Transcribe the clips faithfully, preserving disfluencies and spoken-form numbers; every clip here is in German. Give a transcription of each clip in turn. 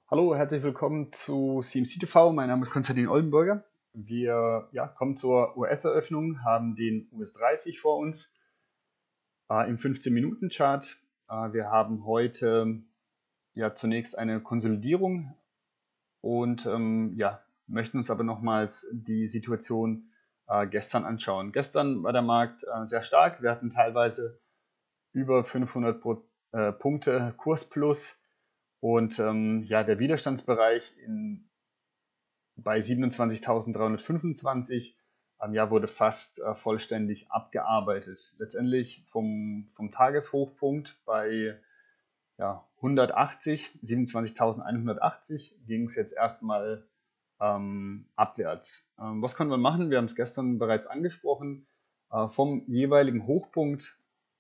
Hallo, herzlich willkommen zu C M C T V. Mein Name ist Konstantin Oldenburger. Wir ja, kommen zur U S-Eröffnung, haben den U S dreißig vor uns äh, im fünfzehn-Minuten-Chart. Äh, wir haben heute ja zunächst eine Konsolidierung und ähm, ja, möchten uns aber nochmals die Situation äh, gestern anschauen. Gestern war der Markt äh, sehr stark. Wir hatten teilweise über fünfhundert Pro, äh, Punkte Kursplus. Und ähm, ja, der Widerstandsbereich in, bei siebenundzwanzigtausenddreihundertfünfundzwanzig am Jahr wurde fast äh, vollständig abgearbeitet. Letztendlich vom, vom Tageshochpunkt bei ja, hundertachtzig, siebenundzwanzigtausendeinhundertachtzig ging es jetzt erstmal ähm, abwärts. Ähm, was können wir machen? Wir haben es gestern bereits angesprochen. Äh, vom jeweiligen Hochpunkt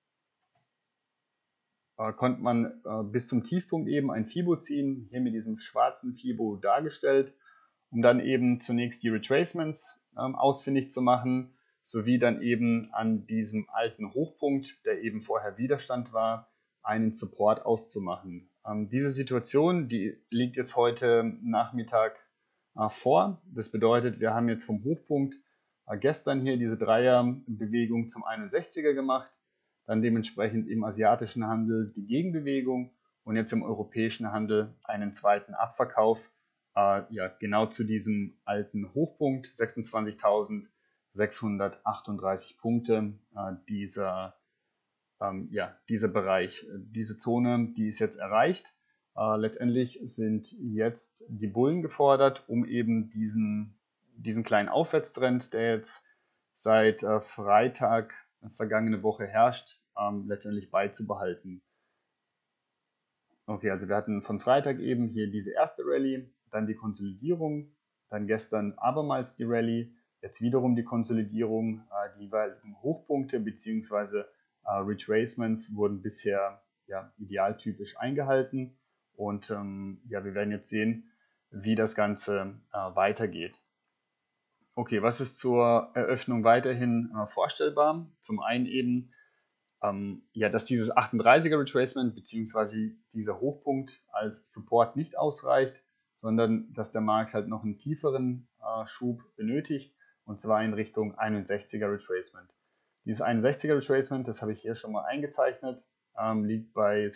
äh, konnte man äh, bis zum Tiefpunkt eben ein Fibo ziehen, hier mit diesem schwarzen Fibo dargestellt, um dann eben zunächst die Retracements ähm, ausfindig zu machen, sowie dann eben an diesem alten Hochpunkt, der eben vorher Widerstand war, einen Support auszumachen. Ähm, diese Situation, die liegt jetzt heute Nachmittag äh, vor. Das bedeutet, wir haben jetzt vom Hochpunkt äh, gestern hier diese Dreierbewegung zum einundsechziger gemacht, dann dementsprechend im asiatischen Handel die Gegenbewegung und jetzt im europäischen Handel einen zweiten Abverkauf, äh, ja, genau zu diesem alten Hochpunkt, sechsundzwanzigtausendsechshundertachtunddreißig Punkte, äh, dieser, ähm, ja, dieser Bereich, diese Zone, die ist jetzt erreicht. Äh, letztendlich sind jetzt die Bullen gefordert, um eben diesen, diesen kleinen Aufwärtstrend, der jetzt seit äh, Freitag vergangene Woche herrscht, ähm, letztendlich beizubehalten. Okay, also wir hatten von Freitag eben hier diese erste Rallye, dann die Konsolidierung, dann gestern abermals die Rallye, jetzt wiederum die Konsolidierung, äh, die jeweiligen Hochpunkte bzw. Äh, Retracements wurden bisher ja, idealtypisch eingehalten und ähm, ja, wir werden jetzt sehen, wie das Ganze äh, weitergeht. Okay, was ist zur Eröffnung weiterhin äh, vorstellbar? Zum einen eben, ähm, ja, dass dieses achtunddreißiger Retracement bzw. dieser Hochpunkt als Support nicht ausreicht, sondern dass der Markt halt noch einen tieferen äh, Schub benötigt, und zwar in Richtung einundsechziger Retracement. Dieses einundsechziger Retracement, das habe ich hier schon mal eingezeichnet, ähm, liegt bei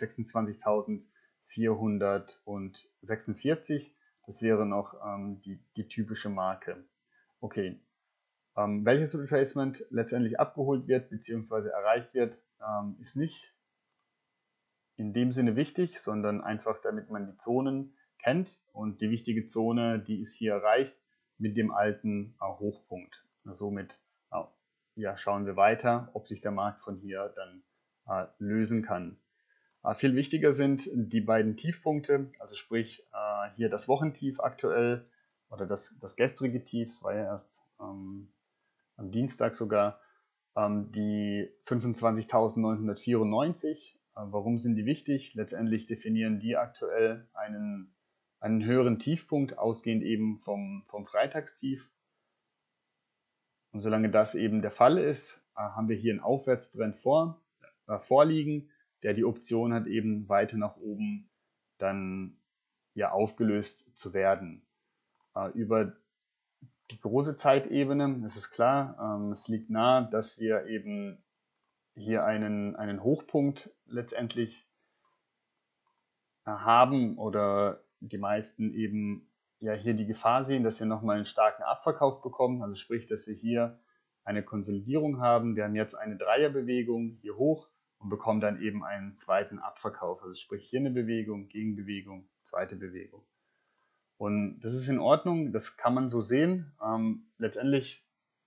sechsundzwanzigtausendvierhundertsechsundvierzig. Das wäre noch ähm, die, die typische Marke. Okay, ähm, welches Retracement letztendlich abgeholt wird bzw. erreicht wird, ähm, ist nicht in dem Sinne wichtig, sondern einfach damit man die Zonen kennt, und die wichtige Zone, die ist hier erreicht mit dem alten äh, Hochpunkt. Somit äh, ja, schauen wir weiter, ob sich der Markt von hier dann äh, lösen kann. Äh, viel wichtiger sind die beiden Tiefpunkte, also sprich äh, hier das Wochentief aktuell oder das, das gestrige Tief, es war ja erst ähm, am Dienstag sogar, ähm, die fünfundzwanzigtausendneunhundertvierundneunzig. Äh, warum sind die wichtig? Letztendlich definieren die aktuell einen, einen höheren Tiefpunkt, ausgehend eben vom, vom Freitagstief. Und solange das eben der Fall ist, äh, haben wir hier einen Aufwärtstrend vor, äh, vorliegen, der die Option hat, eben weiter nach oben dann ja aufgelöst zu werden. Äh, über die große Zeitebene, das ist klar, ähm, es liegt nahe, dass wir eben hier einen, einen Hochpunkt letztendlich äh, haben, oder die meisten eben ja hier die Gefahr sehen, dass wir nochmal einen starken Abverkauf bekommen, also sprich, dass wir hier eine Konsolidierung haben. Wir haben jetzt eine Dreierbewegung hier hoch und bekommen dann eben einen zweiten Abverkauf, also sprich hier eine Bewegung, Gegenbewegung, zweite Bewegung. Und das ist in Ordnung, das kann man so sehen. Ähm, letztendlich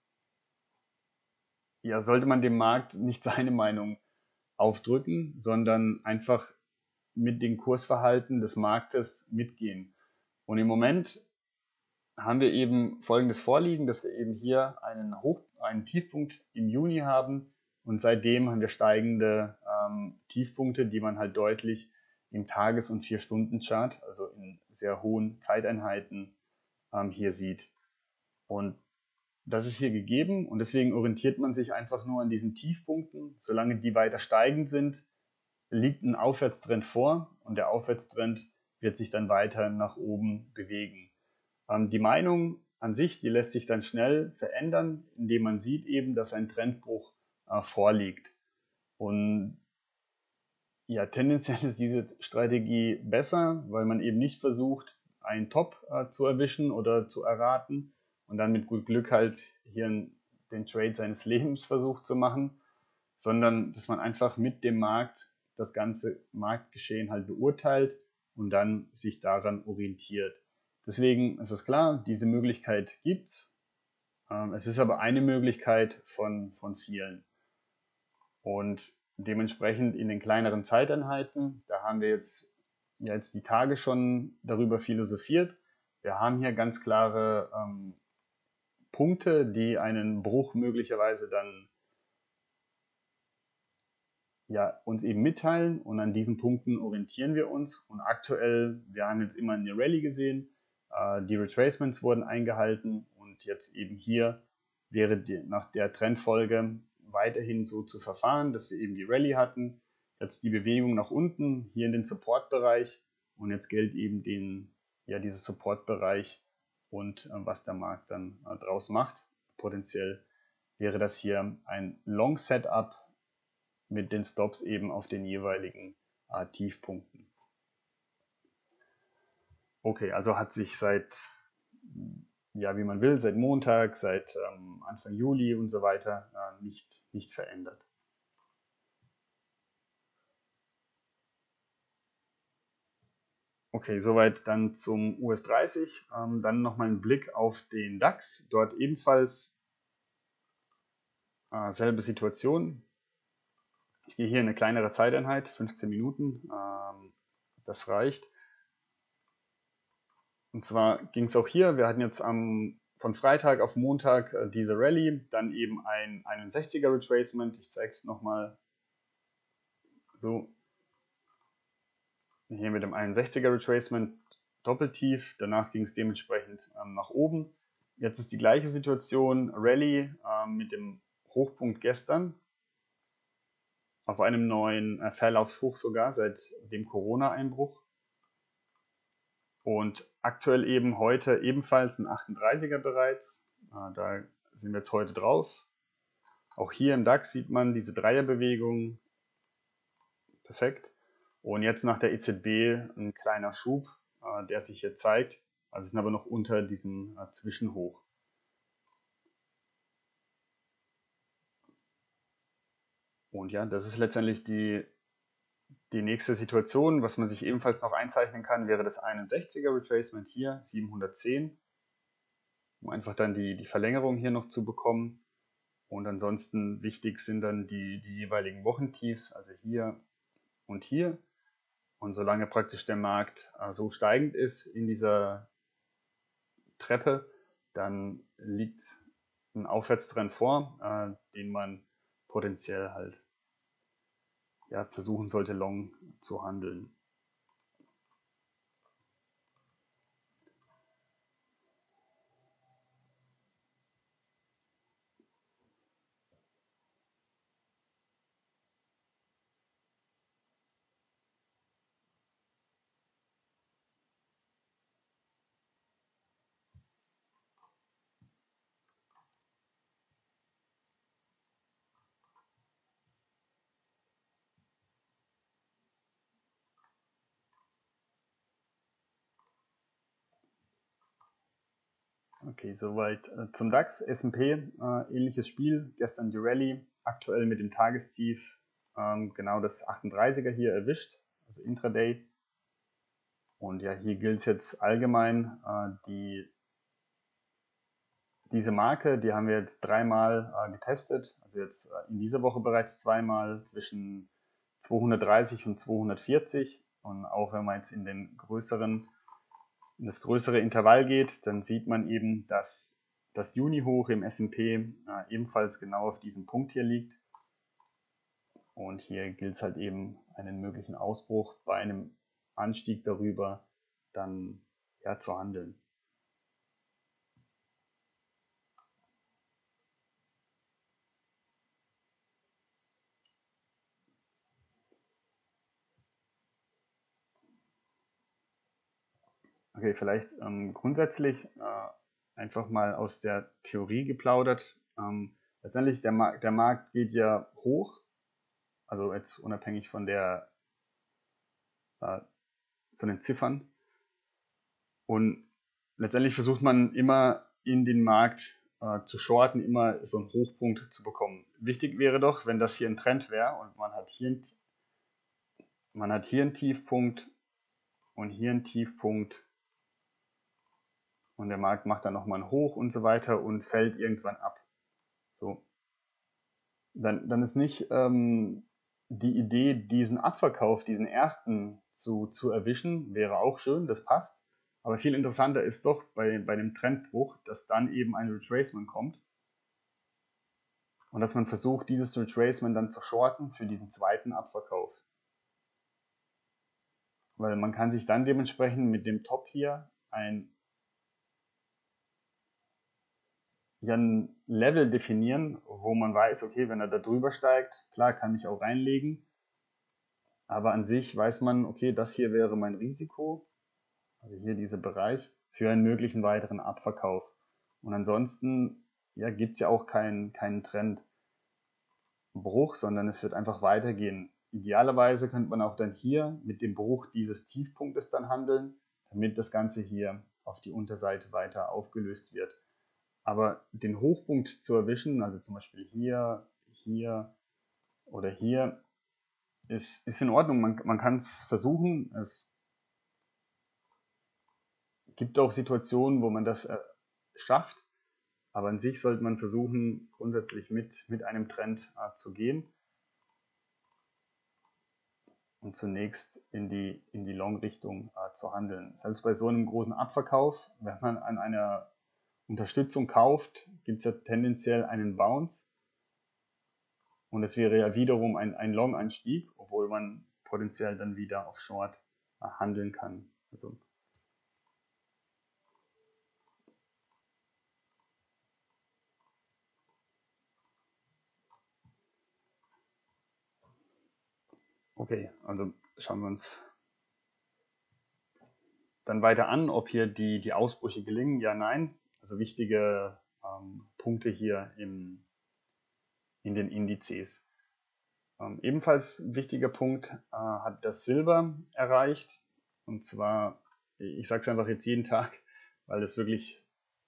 ja, sollte man dem Markt nicht seine Meinung aufdrücken, sondern einfach mit dem Kursverhalten des Marktes mitgehen. Und im Moment haben wir eben Folgendes vorliegen, dass wir eben hier einen, Hoch-, einen Tiefpunkt im Juni haben, und seitdem haben wir steigende ähm, Tiefpunkte, die man halt deutlich im Tages- und vier-Stunden-Chart, also in sehr hohen Zeiteinheiten, ähm, hier sieht. Und das ist hier gegeben, und deswegen orientiert man sich einfach nur an diesen Tiefpunkten. Solange die weiter steigend sind, liegt ein Aufwärtstrend vor, und der Aufwärtstrend wird sich dann weiter nach oben bewegen. Ähm, die Meinung an sich, die lässt sich dann schnell verändern, indem man sieht eben, dass ein Trendbruch äh, vorliegt. Und ja, tendenziell ist diese Strategie besser, weil man eben nicht versucht, einen Top äh, zu erwischen oder zu erraten und dann mit gut Glück halt hier den Trade seines Lebens versucht zu machen, sondern dass man einfach mit dem Markt das ganze Marktgeschehen halt beurteilt und dann sich daran orientiert. Deswegen ist es klar, diese Möglichkeit gibt's. Ähm, es ist aber eine Möglichkeit von, von vielen. Und dementsprechend in den kleineren Zeiteinheiten, da haben wir jetzt, ja, jetzt die Tage schon darüber philosophiert. Wir haben hier ganz klare ähm, Punkte, die einen Bruch möglicherweise dann ja, uns eben mitteilen, und an diesen Punkten orientieren wir uns. Und aktuell, wir haben jetzt immer eine Rallye gesehen, äh, die Retracements wurden eingehalten und jetzt eben hier wäre die, nach der Trendfolge weiterhin so zu verfahren, dass wir eben die Rallye hatten, jetzt die Bewegung nach unten hier in den Support-Bereich, und jetzt gilt eben den, ja, dieses Support-Bereich und äh, was der Markt dann äh, draus macht. Potenziell wäre das hier ein Long-Setup mit den Stops eben auf den jeweiligen äh, Tiefpunkten. Okay, also hat sich seit, ja, wie man will, seit Montag, seit ähm, Anfang Juli und so weiter äh, nicht, nicht verändert. Okay, soweit dann zum U S dreißig. Ähm, dann nochmal ein Blick auf den DAX. Dort ebenfalls äh, selbe Situation. Ich gehe hier in eine kleinere Zeiteinheit, fünfzehn Minuten. Ähm, das reicht. Und zwar ging es auch hier, wir hatten jetzt am, von Freitag auf Montag äh, diese Rallye, dann eben ein einundsechziger Retracement. Ich zeige es nochmal so. Hier mit dem einundsechziger Retracement doppeltief, danach ging es dementsprechend ähm, nach oben. Jetzt ist die gleiche Situation, Rallye ähm, mit dem Hochpunkt gestern auf einem neuen äh, Verlaufshoch sogar seit dem Corona-Einbruch. Und aktuell eben heute ebenfalls ein achtunddreißiger bereits. Äh, da sind wir jetzt heute drauf. Auch hier im DAX sieht man diese Dreierbewegung. Perfekt. Und jetzt nach der E Z B ein kleiner Schub, äh, der sich hier zeigt. Wir sind aber noch unter diesem äh, Zwischenhoch. Und ja, das ist letztendlich die, die nächste Situation. Was man sich ebenfalls noch einzeichnen kann, wäre das einundsechziger Retracement hier, siebenhundertzehn. Um einfach dann die, die Verlängerung hier noch zu bekommen. Und ansonsten wichtig sind dann die, die jeweiligen Wochentiefs, also hier und hier. Und solange praktisch der Markt äh, so steigend ist in dieser Treppe, dann liegt ein Aufwärtstrend vor, äh, den man potenziell halt ja, versuchen sollte, long zu handeln. Okay, soweit äh, zum DAX. S und P, äh, ähnliches Spiel. Gestern die Rallye, aktuell mit dem Tagestief ähm, genau das achtunddreißiger hier erwischt, also Intraday. Und ja, hier gilt es jetzt allgemein, äh, die, diese Marke, die haben wir jetzt dreimal äh, getestet, also jetzt äh, in dieser Woche bereits zweimal zwischen zweihundertdreißig und zweihundertvierzig. Und auch wenn man jetzt in den größeren in das größere Intervall geht, dann sieht man eben, dass das Juni-Hoch im S und P äh, ebenfalls genau auf diesem Punkt hier liegt. Und hier gilt es halt eben, einen möglichen Ausbruch bei einem Anstieg darüber dann ja, zu handeln. Okay, vielleicht ähm, grundsätzlich äh, einfach mal aus der Theorie geplaudert. Ähm, letztendlich, der, Mar der Markt geht ja hoch, also jetzt unabhängig von der äh, von den Ziffern. Und letztendlich versucht man immer in den Markt äh, zu shorten, immer so einen Hochpunkt zu bekommen. Wichtig wäre doch, wenn das hier ein Trend wäre und man hat hier, ein, man hat hier einen Tiefpunkt und hier einen Tiefpunkt und der Markt macht dann nochmal ein Hoch und so weiter und fällt irgendwann ab. So. Dann, dann ist nicht ähm, die Idee, diesen Abverkauf, diesen ersten zu, zu erwischen, wäre auch schön, das passt. Aber viel interessanter ist doch bei, bei dem Trendbruch, dass dann eben ein Retracement kommt und dass man versucht, dieses Retracement dann zu shorten für diesen zweiten Abverkauf. Weil man kann sich dann dementsprechend mit dem Top hier ein, ja, ein Level definieren, wo man weiß, okay, wenn er da drüber steigt, klar, kann ich auch reinlegen. Aber an sich weiß man, okay, das hier wäre mein Risiko, also hier dieser Bereich, für einen möglichen weiteren Abverkauf. Und ansonsten ja, gibt es ja auch keinen, keinen Trendbruch, sondern es wird einfach weitergehen. Idealerweise könnte man auch dann hier mit dem Bruch dieses Tiefpunktes dann handeln, damit das Ganze hier auf die Unterseite weiter aufgelöst wird. Aber den Hochpunkt zu erwischen, also zum Beispiel hier, hier oder hier, ist, ist in Ordnung. Man, man kann es versuchen. Es gibt auch Situationen, wo man das äh, schafft. Aber an sich sollte man versuchen, grundsätzlich mit, mit einem Trend äh, zu gehen und zunächst in die, in die Long-Richtung äh, zu handeln. Selbst bei so einem großen Abverkauf, wenn man an einer Unterstützung kauft, gibt es ja tendenziell einen Bounce. Und es wäre ja wiederum ein, ein Long-Anstieg, obwohl man potenziell dann wieder auf Short äh, handeln kann. Also okay, also schauen wir uns dann weiter an, ob hier die, die Ausbrüche gelingen. Ja, nein. Also wichtige ähm, Punkte hier im, in den Indizes. Ähm, ebenfalls wichtiger Punkt äh, hat das Silber erreicht. Und zwar, ich sage es einfach jetzt jeden Tag, weil es wirklich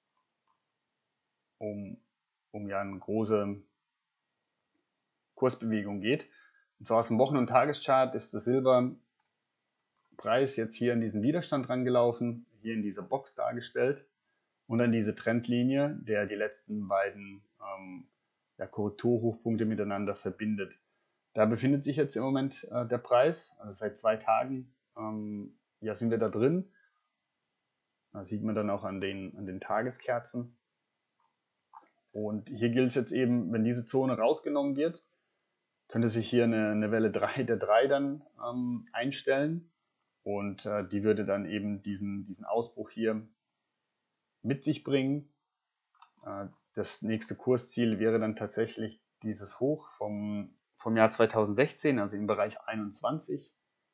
um, um ja eine große Kursbewegung geht. Und zwar aus dem Wochen- und Tageschart ist der Silberpreis jetzt hier in diesen Widerstand rangelaufen, hier in dieser Box dargestellt und an diese Trendlinie, der die letzten beiden ähm, ja, Korrekturhochpunkte miteinander verbindet. Da befindet sich jetzt im Moment äh, der Preis, also seit zwei Tagen ähm, ja, sind wir da drin. Das sieht man dann auch an den, an den Tageskerzen. Und hier gilt es jetzt eben, wenn diese Zone rausgenommen wird, könnte sich hier eine, eine Welle drei der drei dann ähm, einstellen und äh, die würde dann eben diesen, diesen Ausbruch hier mit sich bringen. Äh, das nächste Kursziel wäre dann tatsächlich dieses Hoch vom, vom Jahr zweitausendsechzehn, also im Bereich einundzwanzig.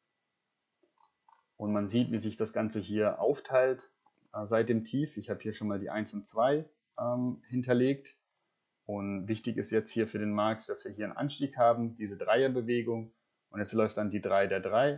Und man sieht, wie sich das Ganze hier aufteilt äh, seit dem Tief. Ich habe hier schon mal die eins und zwei ähm, hinterlegt. Und wichtig ist jetzt hier für den Markt, dass wir hier einen Anstieg haben, diese Dreierbewegung. Und jetzt läuft dann die drei der drei.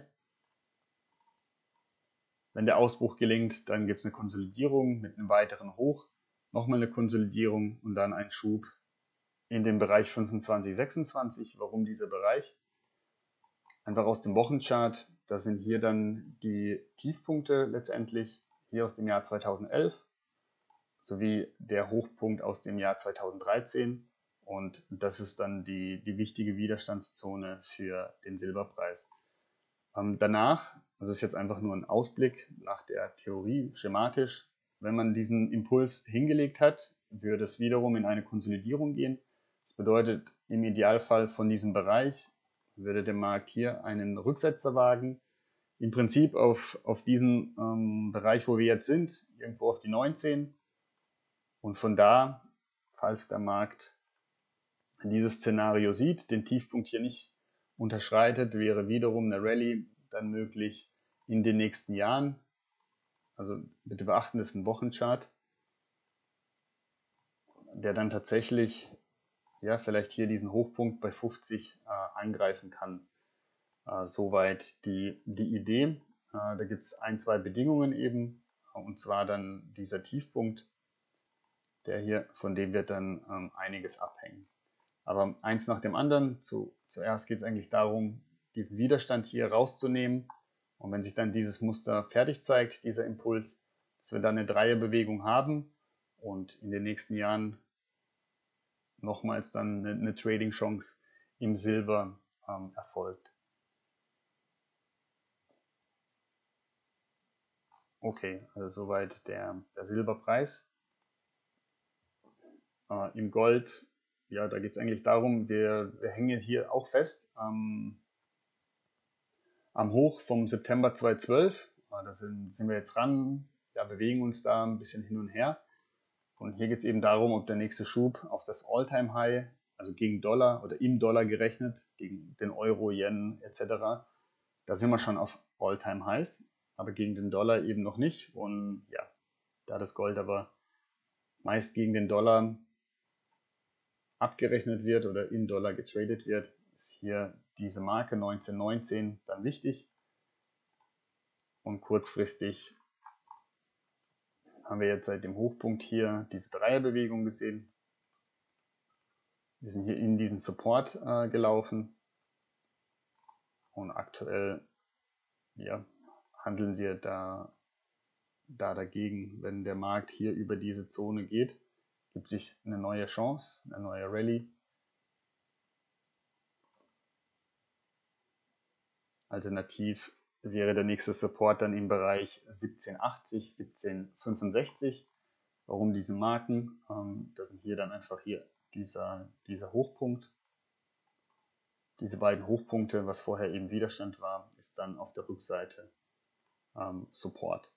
Wenn der Ausbruch gelingt, dann gibt es eine Konsolidierung mit einem weiteren Hoch, nochmal eine Konsolidierung und dann ein Schub in den Bereich fünfundzwanzig, sechsundzwanzig. Warum dieser Bereich? Einfach aus dem Wochenchart, da sind hier dann die Tiefpunkte letztendlich, hier aus dem Jahr zweitausendelf, sowie der Hochpunkt aus dem Jahr zweitausenddreizehn. Und das ist dann die, die wichtige Widerstandszone für den Silberpreis. Ähm, danach, also ist jetzt einfach nur ein Ausblick nach der Theorie, schematisch, wenn man diesen Impuls hingelegt hat, würde es wiederum in eine Konsolidierung gehen. Das bedeutet, im Idealfall von diesem Bereich würde der Markt hier einen Rücksetzer wagen, im Prinzip auf, auf diesen ähm, Bereich, wo wir jetzt sind, irgendwo auf die neunzehn. Und von da, falls der Markt dieses Szenario sieht, den Tiefpunkt hier nicht unterschreitet, wäre wiederum eine Rallye dann möglich in den nächsten Jahren. also bitte beachten, das ist ein Wochenchart, der dann tatsächlich, ja, vielleicht hier diesen Hochpunkt bei fünfzig äh, angreifen kann. Äh, soweit die, die Idee. Äh, da gibt es ein, zwei Bedingungen eben, und zwar dann dieser Tiefpunkt, der hier, von dem wird dann ähm, einiges abhängen. Aber eins nach dem anderen. Zu, zuerst geht es eigentlich darum, diesen Widerstand hier rauszunehmen. Und wenn sich dann dieses Muster fertig zeigt, dieser Impuls, dass wir dann eine Dreierbewegung haben und in den nächsten Jahren nochmals dann eine, eine Trading-Chance im Silber ähm, erfolgt. Okay, also soweit der, der Silberpreis. Äh, Im Gold, ja, da geht es eigentlich darum, wir, wir hängen hier auch fest ähm, am Hoch vom September zweitausendzwölf. Äh, da sind, sind wir jetzt ran, ja, bewegen uns da ein bisschen hin und her. Und hier geht es eben darum, ob der nächste Schub auf das All-Time-High, also gegen Dollar oder im Dollar gerechnet, gegen den Euro, Yen et cetera. Da sind wir schon auf All-Time-Highs, aber gegen den Dollar eben noch nicht. Und ja, da das Gold aber meist gegen den Dollar abgerechnet wird oder in Dollar getradet wird, ist hier diese Marke neunzehnhundertneunzehn dann wichtig. Und kurzfristig haben wir jetzt seit dem Hochpunkt hier diese Dreierbewegung gesehen. Wir sind hier in diesen Support äh, gelaufen und aktuell, ja, handeln wir da, da dagegen. Wenn der Markt hier über diese Zone geht, gibt sich eine neue Chance, eine neue Rallye. Alternativ wäre der nächste Support dann im Bereich siebzehnhundertachtzig, siebzehnhundertfünfundsechzig. Warum diese Marken? Ähm, das sind hier dann einfach hier dieser, dieser Hochpunkt. Diese beiden Hochpunkte, was vorher eben Widerstand war, ist dann auf der Rückseite ähm, Support.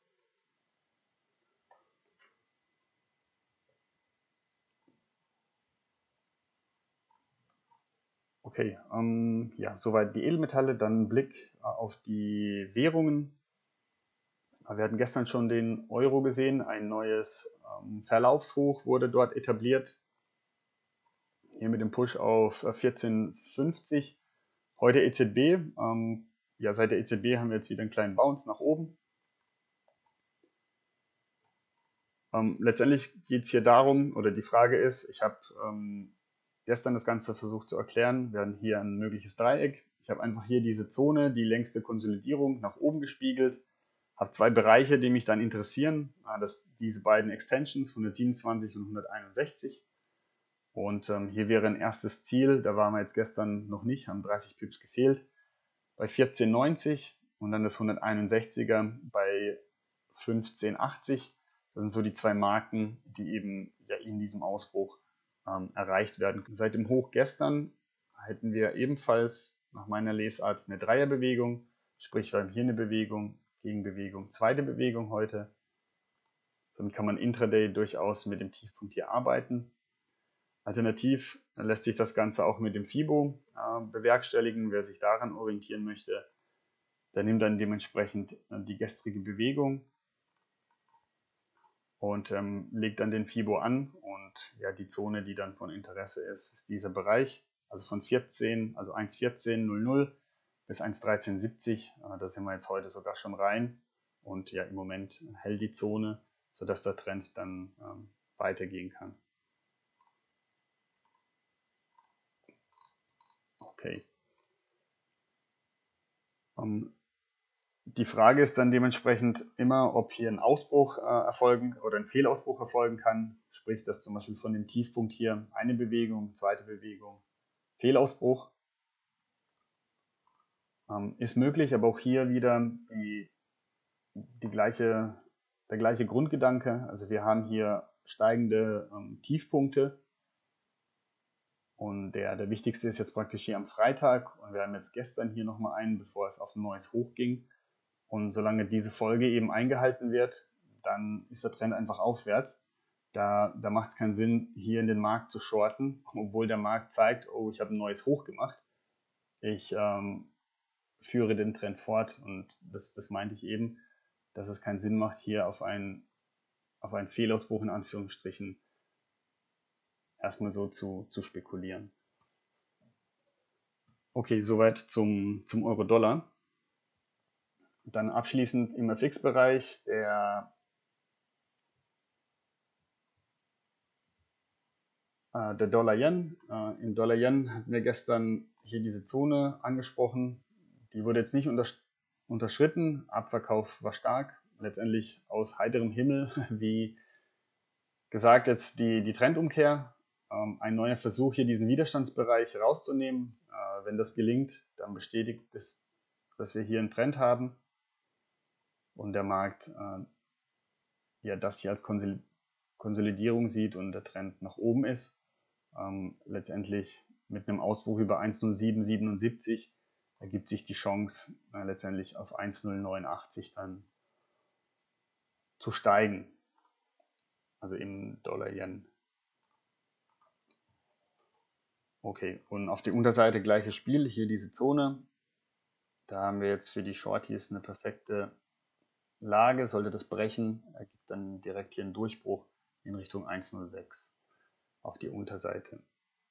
Okay, ähm, ja, soweit die Edelmetalle. Dann ein Blick äh, auf die Währungen. Wir hatten gestern schon den Euro gesehen. Ein neues ähm, Verlaufshoch wurde dort etabliert. Hier mit dem Push auf vierzehn fünfzig. Heute E Z B. Ähm, ja, seit der E Z B haben wir jetzt wieder einen kleinen Bounce nach oben. Ähm, letztendlich geht es hier darum, oder die Frage ist, ich habe ähm, gestern das Ganze versucht zu erklären. Wir haben hier ein mögliches Dreieck. Ich habe einfach hier diese Zone, die längste Konsolidierung, nach oben gespiegelt. Habe zwei Bereiche, die mich dann interessieren. Das, diese beiden Extensions, hundertsiebenundzwanzig und hunderteinundsechzig. Und ähm, hier wäre ein erstes Ziel, da waren wir jetzt gestern noch nicht, haben dreißig Pips gefehlt, bei vierzehn neunzig und dann das hunderteinundsechziger bei fünfzehn achtzig. Das sind so die zwei Marken, die eben ja in diesem Ausbruch ähm, erreicht werden. Seit dem Hoch gestern hätten wir ebenfalls nach meiner Lesart eine Dreierbewegung, sprich wir haben hier eine Bewegung, Gegenbewegung, zweite Bewegung heute. Damit kann man intraday durchaus mit dem Tiefpunkt hier arbeiten. Alternativ lässt sich das Ganze auch mit dem FIBO äh, bewerkstelligen. Wer sich daran orientieren möchte, der nimmt dann dementsprechend äh, die gestrige Bewegung und ähm, legt dann den FIBO an. Und ja, die Zone, die dann von Interesse ist, ist dieser Bereich, also von vierzehn, also eins vierzehn null null bis eins dreizehn siebzig. Äh, da sind wir jetzt heute sogar schon rein. Und ja, im Moment hält die Zone, sodass der Trend dann ähm, weitergehen kann. Okay. Um, die Frage ist dann dementsprechend immer, ob hier ein Ausbruch äh, erfolgen oder ein Fehlausbruch erfolgen kann. Sprich, dass zum Beispiel von dem Tiefpunkt hier eine Bewegung, zweite Bewegung, Fehlausbruch. Ähm, ist möglich, aber auch hier wieder die, die gleiche, der gleiche Grundgedanke. Also wir haben hier steigende ähm, Tiefpunkte. Und der, der wichtigste ist jetzt praktisch hier am Freitag. Und wir haben jetzt gestern hier nochmal einen, bevor es auf ein neues Hoch ging. Und solange diese Folge eben eingehalten wird, dann ist der Trend einfach aufwärts. Da, da macht es keinen Sinn, hier in den Markt zu shorten, obwohl der Markt zeigt, oh, ich habe ein neues Hoch gemacht. Ich ähm, führe den Trend fort und das, das meinte ich eben. dass es keinen Sinn macht, hier auf einen, auf einen Fehlausbruch in Anführungsstrichen erstmal so zu, zu spekulieren. Okay, soweit zum, zum Euro-Dollar. Dann abschließend im F X-Bereich der äh, der Dollar-Yen. Äh, Im Dollar-Yen hatten wir gestern hier diese Zone angesprochen. Die wurde jetzt nicht untersch unterschritten. Abverkauf war stark. Letztendlich aus heiterem Himmel, wie gesagt, jetzt die, die Trendumkehr. Ähm, ein neuer Versuch, hier diesen Widerstandsbereich rauszunehmen. Äh, wenn das gelingt, dann bestätigt es, dass wir hier einen Trend haben und der Markt äh, ja das hier als Konsolidierung sieht und der Trend nach oben ist. Ähm, letztendlich mit einem Ausbruch über eins Komma null sieben siebenundsiebzig ergibt sich die Chance, äh, letztendlich auf eins Komma null neunundachtzig dann zu steigen. Also im Dollar-Yen. Okay, und auf der Unterseite gleiches Spiel, hier diese Zone. Da haben wir jetzt für die Shorties eine perfekte Lage. Sollte das brechen, ergibt dann direkt hier einen Durchbruch in Richtung eins Komma null sechs auf die Unterseite.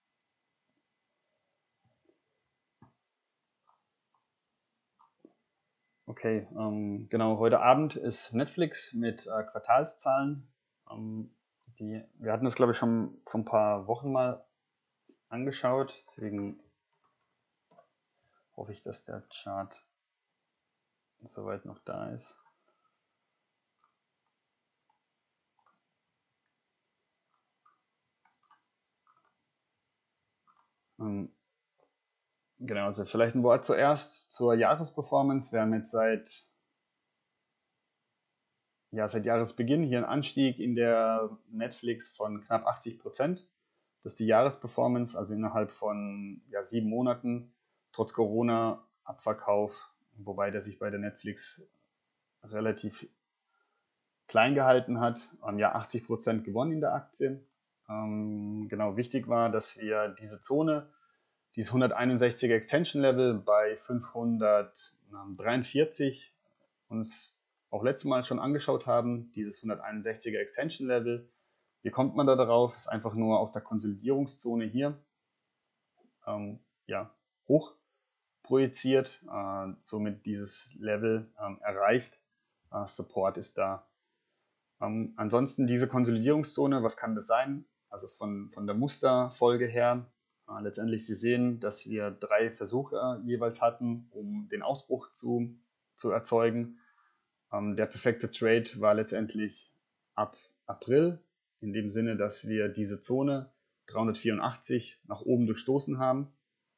Okay, ähm, genau, heute Abend ist Netflix mit äh, Quartalszahlen. Ähm, die, wir hatten das, glaube ich, schon vor ein paar Wochen mal angeschaut, deswegen hoffe ich, dass der Chart soweit noch da ist. Ähm, genau, also vielleicht ein Wort zuerst zur Jahresperformance. Wir haben jetzt seit Ja, seit Jahresbeginn hier ein Anstieg in der Netflix von knapp achtzig Prozent. Das ist die Jahresperformance, also innerhalb von ja, sieben Monaten, trotz Corona, Abverkauf, wobei der sich bei der Netflix relativ klein gehalten hat. Ähm, ja, achtzig Prozent gewonnen in der Aktie. Ähm, genau, wichtig war, dass wir diese Zone, dieses hunderteinundsechziger Extension Level bei fünfhundertdreiundvierzig uns auch letztes Mal schon angeschaut haben, dieses hunderteinundsechziger Extension Level. Wie kommt man da darauf? Ist einfach nur aus der Konsolidierungszone hier ähm, ja, hoch projiziert, äh, somit dieses Level ähm, erreicht. Äh, Support ist da. Ähm, ansonsten diese Konsolidierungszone, was kann das sein? Also von, von der Musterfolge her, äh, letztendlich Sie sehen, dass wir drei Versuche jeweils hatten, um den Ausbruch zu, zu erzeugen. Ähm, der perfekte Trade war letztendlich ab April, in dem Sinne, dass wir diese Zone dreihundertvierundachtzig nach oben durchstoßen haben.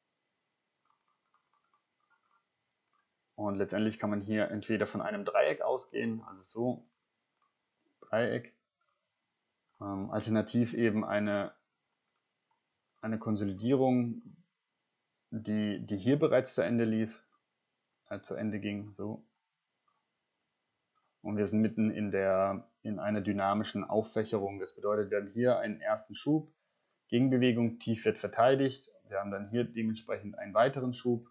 Und letztendlich kann man hier entweder von einem Dreieck ausgehen, also so, Dreieck, ähm, alternativ eben eine, eine Konsolidierung, die, die hier bereits zu Ende lief, äh, zu Ende ging, so. Und wir sind mitten in, der, in einer dynamischen Auffächerung. Das bedeutet, wir haben hier einen ersten Schub, Gegenbewegung, tief wird verteidigt. Wir haben dann hier dementsprechend einen weiteren Schub.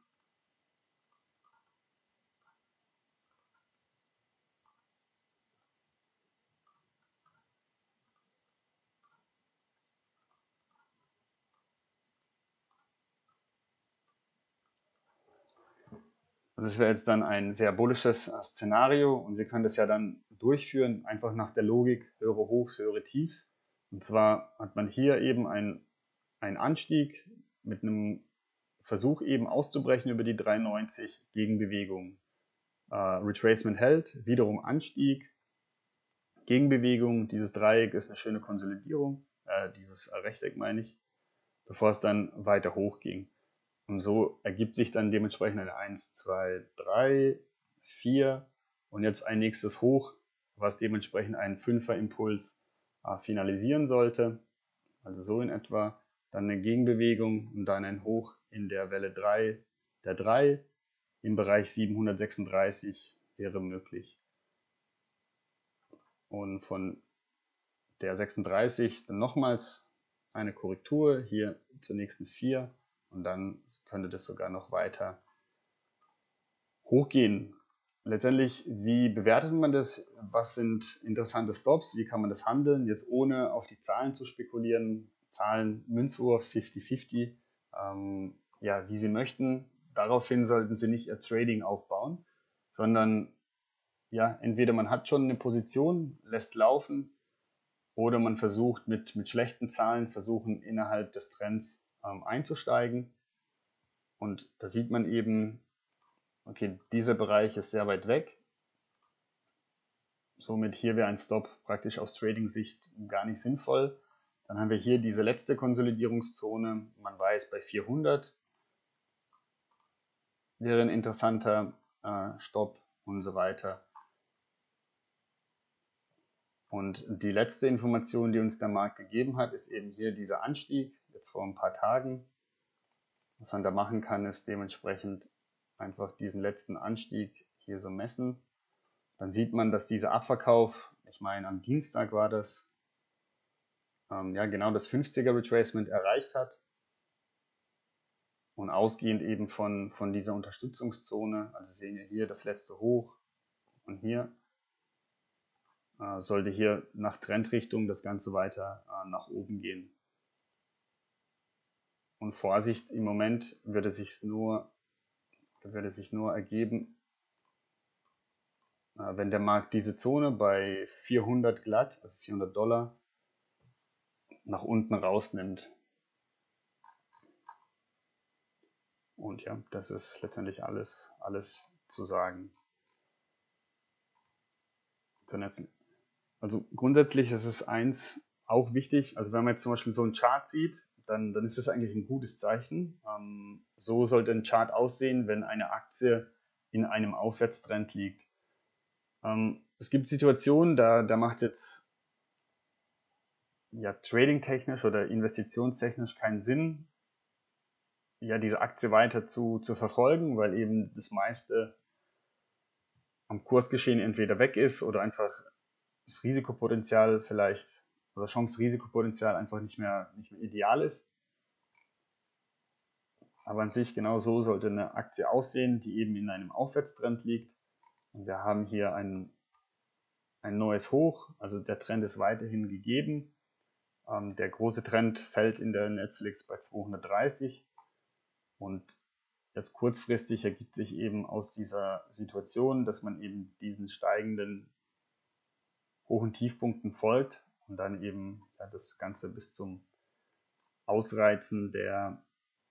Das wäre jetzt dann ein sehr bullisches Szenario und Sie können das ja dann durchführen, einfach nach der Logik höhere Hochs, höhere Tiefs. Und zwar hat man hier eben einen, einen Anstieg mit einem Versuch eben auszubrechen über die dreiundneunzig, Gegenbewegung. Äh, Retracement hält, wiederum Anstieg, Gegenbewegung, dieses Dreieck ist eine schöne Konsolidierung, äh, dieses Rechteck meine ich, bevor es dann weiter hoch ging. Und so ergibt sich dann dementsprechend eine eins, zwei, drei, vier und jetzt ein nächstes Hoch, was dementsprechend einen Fünfer-Impuls äh, finalisieren sollte. Also so in etwa. Dann eine Gegenbewegung und dann ein Hoch in der Welle drei, der drei im Bereich siebenhundertsechsunddreißig wäre möglich. Und von der sechsunddreißig dann nochmals eine Korrektur hier zur nächsten vier und dann könnte das sogar noch weiter hochgehen. letztendlich, wie bewertet man das? Was sind interessante Stops? Wie kann man das handeln? Jetzt ohne auf die Zahlen zu spekulieren. Zahlen, Münzwurf, fifty fifty, ähm, ja, wie Sie möchten. Daraufhin sollten Sie nicht Ihr Trading aufbauen, sondern ja, entweder man hat schon eine Position, lässt laufen, oder man versucht mit, mit schlechten Zahlen, versuchen innerhalb des Trends ähm, einzusteigen. Und da sieht man eben, okay, dieser Bereich ist sehr weit weg. Somit hier wäre ein Stop praktisch aus Trading-Sicht gar nicht sinnvoll. Dann haben wir hier diese letzte Konsolidierungszone. Man weiß, bei vierhundert wäre ein interessanter äh, Stopp und so weiter. Und die letzte Information, die uns der Markt gegeben hat, ist eben hier dieser Anstieg, jetzt vor ein paar Tagen. Was man da machen kann, ist dementsprechend einfach diesen letzten Anstieg hier so messen. Dann sieht man, dass dieser Abverkauf, ich meine am Dienstag war das, ähm, ja genau das fünfziger Retracement erreicht hat. Und ausgehend eben von, von dieser Unterstützungszone, also sehen wir hier das letzte Hoch und hier, äh, sollte hier nach Trendrichtung das Ganze weiter äh, nach oben gehen. Und Vorsicht, im Moment würde sich nur, würde sich nur ergeben, äh, wenn der Markt diese Zone bei vierhundert glatt, also vierhundert Dollar, nach unten rausnimmt. Und ja, das ist letztendlich alles, alles zu sagen. Also grundsätzlich ist es eins auch wichtig, also wenn man jetzt zum Beispiel so einen Chart sieht, dann, dann ist das eigentlich ein gutes Zeichen. Ähm, so sollte ein Chart aussehen, wenn eine Aktie in einem Aufwärtstrend liegt. Ähm, es gibt Situationen, da, da macht jetzt ja, trading-technisch oder investitionstechnisch keinen Sinn, ja, diese Aktie weiter zu, zu verfolgen, weil eben das meiste am Kursgeschehen entweder weg ist oder einfach das Risikopotenzial vielleicht oder Chance-Risikopotenzial einfach nicht mehr, nicht mehr ideal ist. Aber an sich genau so sollte eine Aktie aussehen, die eben in einem Aufwärtstrend liegt. Und wir haben hier ein, ein neues Hoch, also der Trend ist weiterhin gegeben. Ähm, der große Trend fällt in der Netflix bei zweihundertdreißig und jetzt kurzfristig ergibt sich eben aus dieser Situation, dass man eben diesen steigenden Hoch- und Tiefpunkten folgt und dann eben ja, das Ganze bis zum Ausreizen der,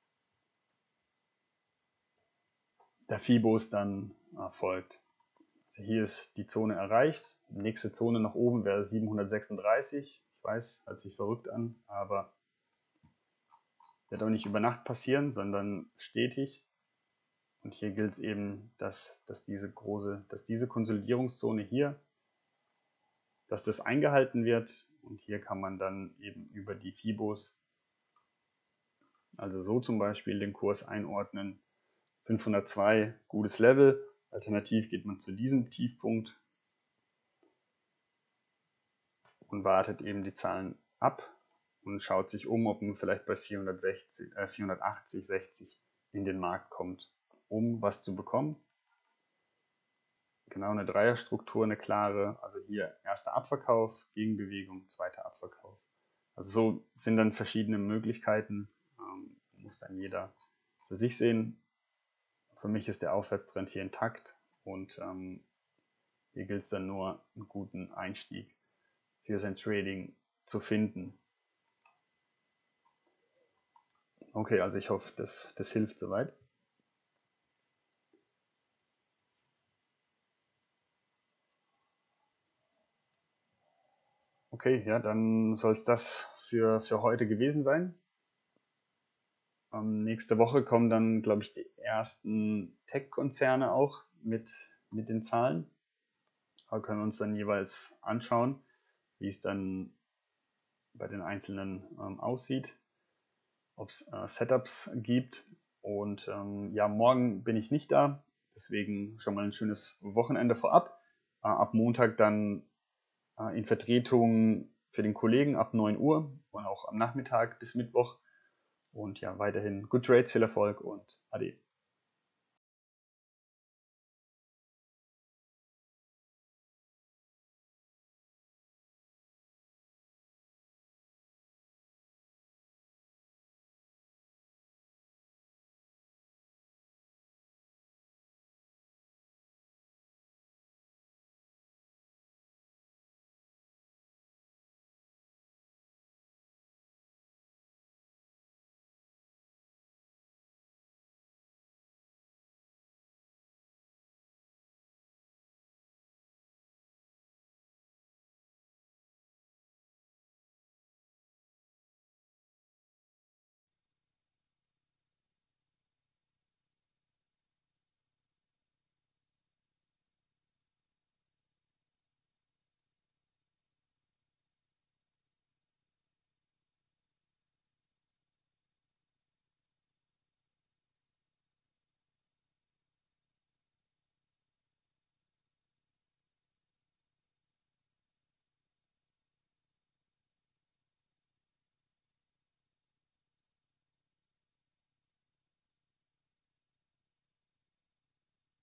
der Fibos dann äh, folgt. Also hier ist die Zone erreicht. Die nächste Zone nach oben wäre siebenhundertsechsunddreißig. Ich weiß, hört sich verrückt an, aber wird auch nicht über Nacht passieren, sondern stetig. Und hier gilt es eben, dass, dass, diese große, dass diese Konsolidierungszone hier, dass das eingehalten wird. Und hier kann man dann eben über die Fibos, also so zum Beispiel den Kurs einordnen. fünfhundertzwei, gutes Level. Alternativ geht man zu diesem Tiefpunkt und wartet eben die Zahlen ab und schaut sich um, ob man vielleicht bei vierhundertsechzig, äh, vierhundertachtzig, sechzig in den Markt kommt, um was zu bekommen. Genau, eine Dreierstruktur, eine klare, also hier erster Abverkauf, Gegenbewegung, zweiter Abverkauf. Also so sind dann verschiedene Möglichkeiten, ähm, muss dann jeder für sich sehen. Für mich ist der Aufwärtstrend hier intakt und ähm, hier gilt es dann nur, einen guten Einstieg für sein Trading zu finden. Okay, also ich hoffe, das, das hilft soweit. Okay, ja, dann soll es das für, für heute gewesen sein. Ähm, nächste Woche kommen dann, glaube ich, die ersten Tech-Konzerne auch mit, mit den Zahlen. Da können wir uns dann jeweils anschauen, wie es dann bei den einzelnen ähm, aussieht, ob es äh, Setups gibt. Und ähm, ja, morgen bin ich nicht da, deswegen schon mal ein schönes Wochenende vorab. Äh, ab Montag dann äh, in Vertretung für den Kollegen ab neun Uhr und auch am Nachmittag bis Mittwoch. Und ja, weiterhin Good Trades, viel Erfolg und Ade.